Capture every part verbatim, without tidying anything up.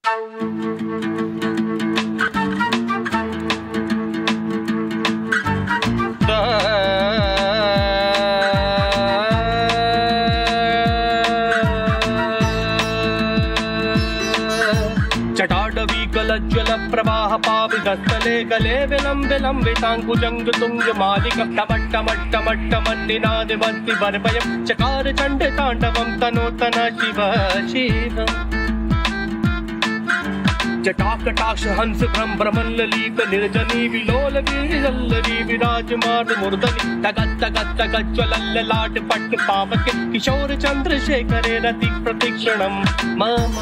जल प्रवाह पावितस्थले गले विलम्ब विलम्बिताङ्कुजङ्ग तुङ्ग मालिक टमट्ट मट्ट मट्ट मन्निनाद वन्ति वर्वयं चकार चण्ड ताण्डवं तनोतन शिव शिव जटाकटाक्ष हंस भ्रमरमल्ललीक निर्जनी विलोल विरल्लरी विराजमान मूर्धनि तगत् तगत् तगत् ज्वलल्ललाट पट्ट पावके किशोर चन्द्रशेखरे रति प्रतिक्षणं मम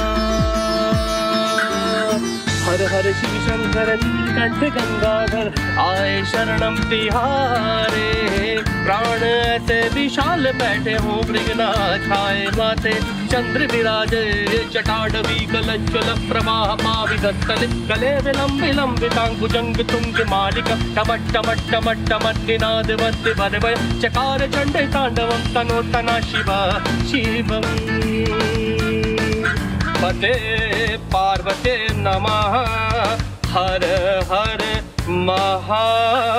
हर हर शिव शंकर नीलकंठ गंगाधर आए शरणम तिहारे प्राण ऐसे विशाल बैठे हो मृगनाथ छाए माथे चंद्र विराजे जटाडवी गलज्जल प्रवाह पावितस्थले गले विलम्ब विलम्बिताङ्कुजङ्ग तुङ्ग मालिक टमट्ट टमट्ट टमट्ट टमट्टिनाद वन्ति वर्वय चकार चण्डे ताण्डवं तनोतना शिव शिवम् पते पार्वते नमः हर हर महा